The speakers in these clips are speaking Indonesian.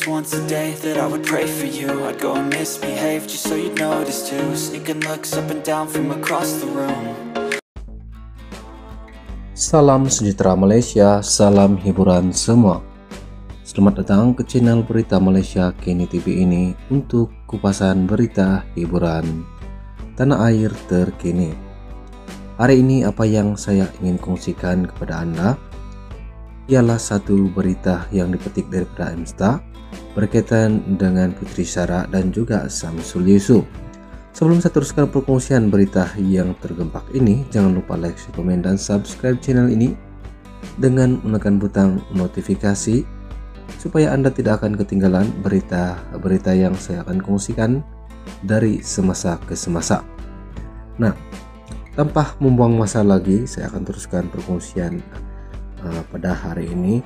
was once a day that I would pray for you. I'd go and misbehave just so you'd notice too. Sneaking looks up and down from across the room. Salam sejahtera Malaysia, salam hiburan semua. Selamat datang ke channel berita Malaysia Kini TV ini untuk kupasan berita hiburan tanah air terkini. Hari ini apa yang saya ingin kongsikan kepada Anda ialah satu berita yang dipetik daripada Insta berkaitan dengan Puteri Sarah dan juga Samsul Yusof. Sebelum saya teruskan perkongsian berita yang tergempak ini, jangan lupa like, komen, dan subscribe channel ini dengan menekan butang notifikasi supaya Anda tidak akan ketinggalan berita-berita yang saya akan kongsikan dari semasa ke semasa. Nah, tanpa membuang masa lagi, saya akan teruskan perkongsian pada hari ini,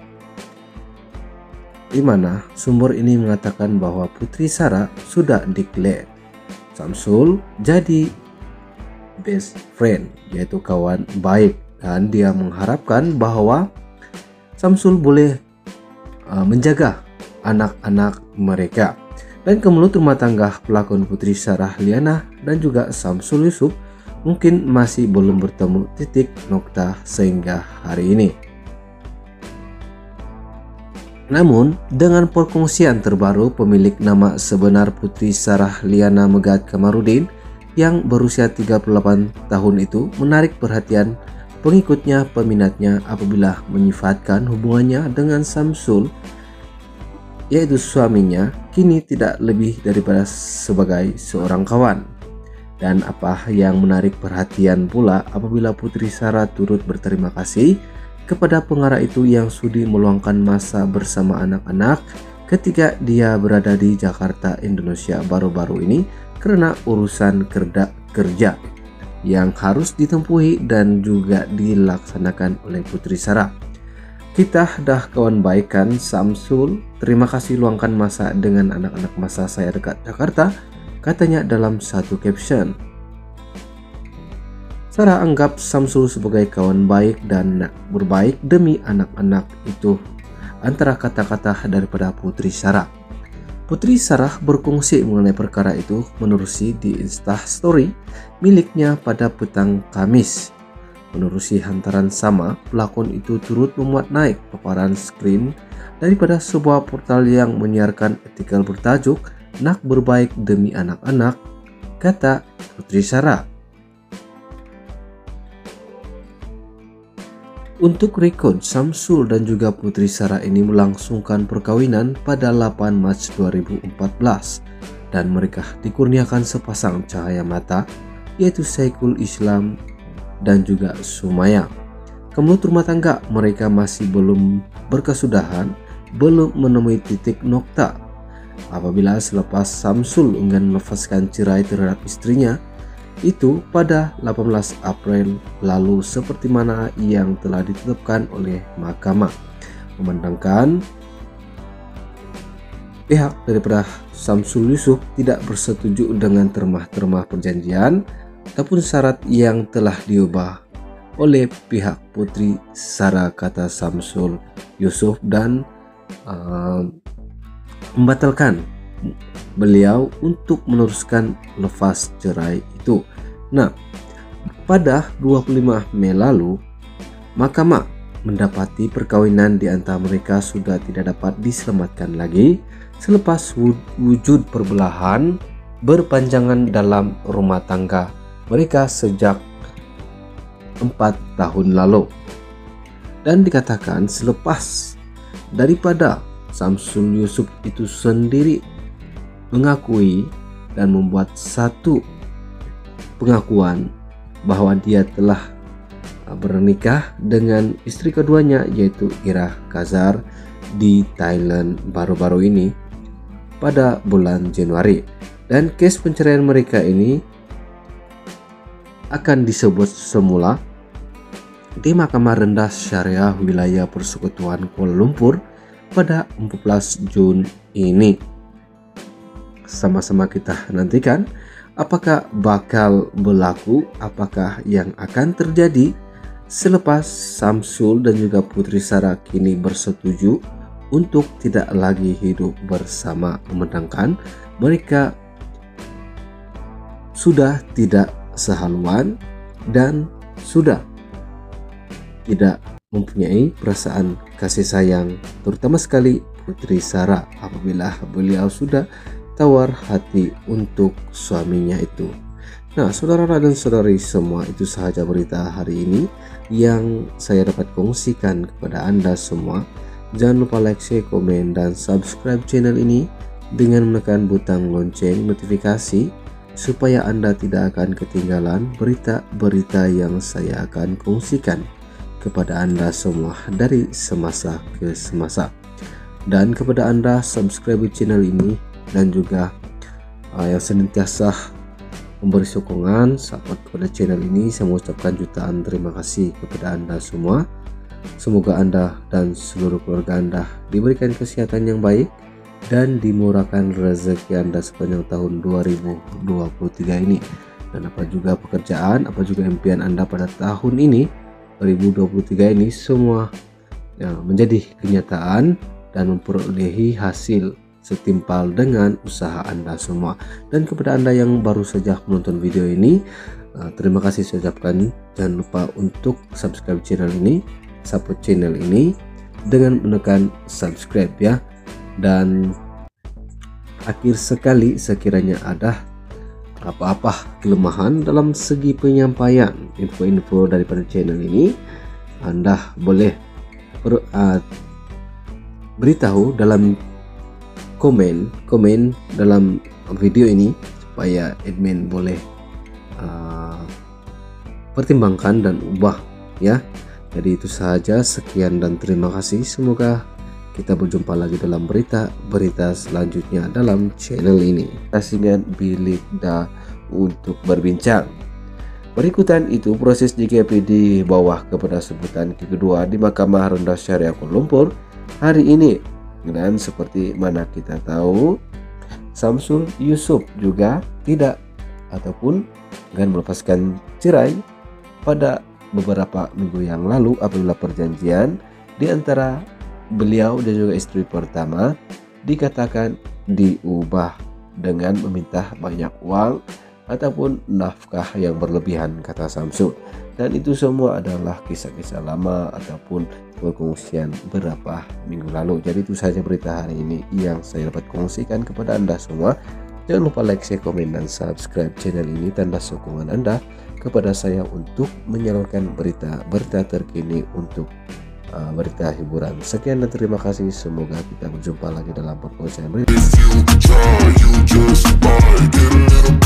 di mana sumber ini mengatakan bahwa Puteri Sarah sudah declare Samsul jadi best friend, yaitu kawan baik, dan dia mengharapkan bahwa Samsul boleh menjaga anak-anak mereka. Dan ke mulut rumah tangga pelakon Puteri Sarah Liana dan juga Samsul Yusof mungkin masih belum bertemu titik nokta sehingga hari ini. Namun, dengan perkongsian terbaru pemilik nama sebenar Puteri Sarah Liana Megat Kamarudin yang berusia 38 tahun itu menarik perhatian pengikutnya peminatnya apabila menyifatkan hubungannya dengan Samsul, yaitu suaminya, kini tidak lebih daripada sebagai seorang kawan. Dan apa yang menarik perhatian pula apabila Puteri Sarah turut berterima kasih kepada pengarah itu yang sudi meluangkan masa bersama anak-anak ketika dia berada di Jakarta, Indonesia baru-baru ini karena urusan kerja yang harus ditempuhi dan juga dilaksanakan oleh Puteri Sarah. Kita dah kawan baik kan Samsul, terima kasih luangkan masa dengan anak-anak masa saya dekat Jakarta, katanya dalam satu caption. Sarah anggap Samsul sebagai kawan baik dan berbaik demi anak-anak itu, antara kata-kata daripada Puteri Sarah. Puteri Sarah berkongsi mengenai perkara itu menerusi di Insta Story miliknya pada petang Kamis. Menerusi hantaran sama, pelakon itu turut memuat naik paparan screen daripada sebuah portal yang menyiarkan artikel bertajuk "Nak berbaik demi anak-anak," kata Puteri Sarah. Untuk rekod, Samsul dan juga Puteri Sarah ini melangsungkan perkawinan pada 8 Mac 2014 dan mereka dikurniakan sepasang cahaya mata, yaitu Syekhul Islam dan juga Sumaya. Menurut rumah tangga, mereka masih belum berkesudahan, belum menemui titik nokta apabila selepas Samsul enggan melepaskan cerai terhadap istrinya itu pada 18 April lalu seperti mana yang telah ditetapkan oleh mahkamah, memandangkan pihak daripada Samsul Yusof tidak bersetuju dengan termah-termah perjanjian ataupun syarat yang telah diubah oleh pihak Puteri Sarah, kata Samsul Yusof, dan membatalkan beliau untuk meneruskan lepas cerai itu. Nah, pada 25 Mei lalu, mahkamah mendapati perkawinan di antara mereka sudah tidak dapat diselamatkan lagi selepas wujud perbelahan berpanjangan dalam rumah tangga mereka sejak 4 tahun lalu. Dan dikatakan selepas daripada Samsul Yusof itu sendiri mengakui dan membuat satu pengakuan bahwa dia telah bernikah dengan istri keduanya, yaitu Ira Kazar, di Thailand baru-baru ini pada bulan Januari. Dan kes perceraian mereka ini akan disebut semula di Mahkamah Rendah Syariah Wilayah Persekutuan Kuala Lumpur pada 14 Jun ini. Sama-sama kita nantikan apakah bakal berlaku, apakah yang akan terjadi selepas Samsul dan juga Puteri Sarah kini bersetuju untuk tidak lagi hidup bersama, memandangkan mereka sudah tidak sehaluan dan sudah tidak mempunyai perasaan kasih sayang, terutama sekali Putri Sarah apabila beliau sudah tawar hati untuk suaminya itu. Nah, saudara dan saudari semua, itu sahaja berita hari ini yang saya dapat kongsikan kepada Anda semua. Jangan lupa like, share, komen, dan subscribe channel ini dengan menekan butang lonceng notifikasi supaya Anda tidak akan ketinggalan berita-berita yang saya akan kongsikan kepada Anda semua dari semasa ke semasa. Dan kepada Anda subscribe channel ini dan juga yang senantiasa memberi sokongan support kepada channel ini, saya mengucapkan jutaan terima kasih kepada Anda semua. Semoga Anda dan seluruh keluarga Anda diberikan kesehatan yang baik dan dimurahkan rezeki Anda sepanjang tahun 2023 ini. Dan apa juga pekerjaan, apa juga impian Anda pada tahun ini 2023 ini semua menjadi kenyataan dan memperolehi hasil setimpal dengan usaha Anda semua. Dan kepada Anda yang baru saja menonton video ini, terima kasih saya ucapkan. Jangan lupa untuk subscribe channel ini, support channel ini dengan menekan subscribe ya. Dan akhir sekali, sekiranya ada apa-apa kelemahan dalam segi penyampaian info-info daripada channel ini, Anda boleh beritahu dalam komen dalam video ini supaya admin boleh pertimbangkan dan ubah ya. Jadi itu sahaja, sekian dan terima kasih. Semoga kita berjumpa lagi dalam berita-berita selanjutnya dalam channel ini. Kasihkan bilik untuk berbincang. Berikutan itu proses JKP di bawah kepada sebutan kedua di Mahkamah Rendah Syariah Kuala Lumpur hari ini. Dan seperti mana kita tahu, Samsul Yusuf juga tidak ataupun akan melepaskan cerai pada beberapa minggu yang lalu apabila perjanjian di antara beliau dan juga istri pertama dikatakan diubah dengan meminta banyak uang ataupun nafkah yang berlebihan, kata Samsul. Dan itu semua adalah kisah-kisah lama ataupun perkongsian beberapa minggu lalu. Jadi itu saja berita hari ini yang saya dapat kongsikan kepada Anda semua. Jangan lupa like, share, komen, dan subscribe channel ini, tanda sokongan Anda kepada saya untuk menyalurkan berita-berita terkini untuk berita hiburan. Sekian dan terima kasih. Semoga kita berjumpa lagi dalam perkongsian berita.